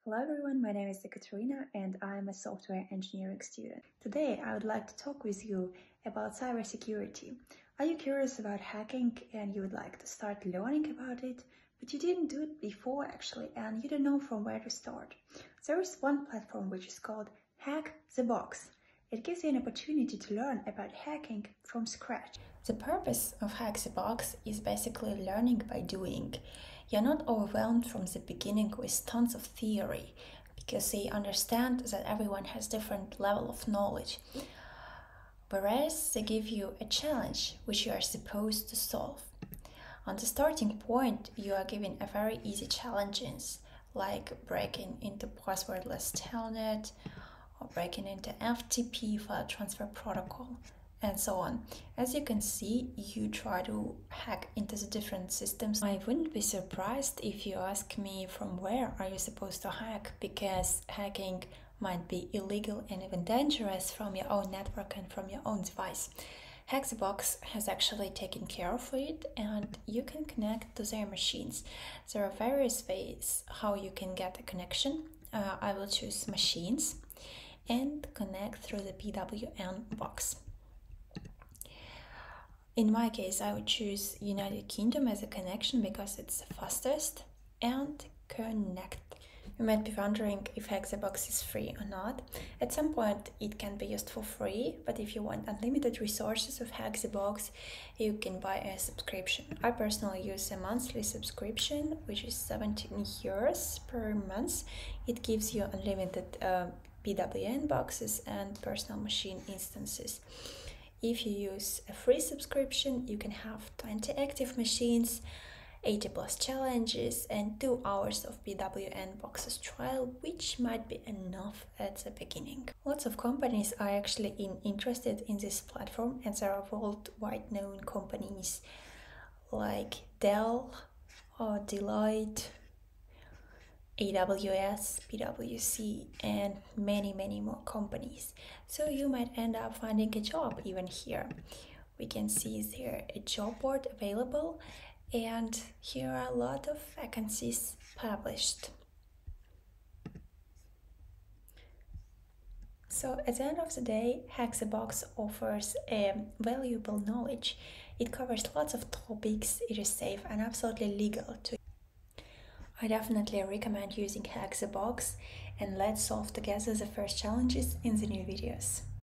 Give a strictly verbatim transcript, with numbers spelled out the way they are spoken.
Hello everyone, my name is Ekaterina and I'm a software engineering student. Today I would like to talk with you about cybersecurity. Are you curious about hacking and you would like to start learning about it, but you didn't do it before actually and you don't know from where to start? There is one platform which is called HackTheBox. It gives you an opportunity to learn about hacking from scratch. The purpose of HackTheBox is basically learning by doing. You're not overwhelmed from the beginning with tons of theory, because they understand that everyone has different level of knowledge. Whereas they give you a challenge which you are supposed to solve. On the starting point, you are given a very easy challenges, like breaking into passwordless telnet, or breaking into F T P file transfer protocol, and so on. As you can see, you try to hack into the different systems. I wouldn't be surprised if you ask me from where are you supposed to hack, because hacking might be illegal and even dangerous from your own network and from your own device. HackTheBox has actually taken care of it and you can connect to their machines. There are various ways how you can get a connection. Uh, I will choose machines and connect through the P W N box. In my case, I would choose United Kingdom as a connection because it's the fastest, and connect. You might be wondering if HackTheBox is free or not. At some point it can be used for free, but if you want unlimited resources of HackTheBox, you can buy a subscription. I personally use a monthly subscription, which is seventeen euros per month. It gives you unlimited uh, P W N boxes and personal machine instances. If you use a free subscription, you can have twenty active machines, eighty plus challenges, and two hours of P W N boxes trial, which might be enough at the beginning. Lots of companies are actually in, interested in this platform, and there are worldwide known companies like Dell or Deloitte, A W S, P W C, and many many more companies. So you might end up finding a job even here. We can see there a job board available, and here are a lot of vacancies published. So at the end of the day, HackTheBox offers a valuable knowledge. It covers lots of topics, it is safe and absolutely legal to I definitely recommend using HackTheBox, and let's solve together the first challenges in the new videos.